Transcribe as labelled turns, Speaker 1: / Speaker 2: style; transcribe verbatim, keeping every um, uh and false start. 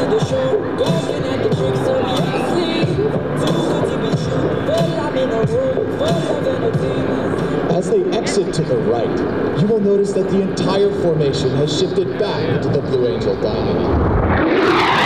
Speaker 1: As they exit to the right, you will notice that the entire formation has shifted back into the Blue Angel diamond.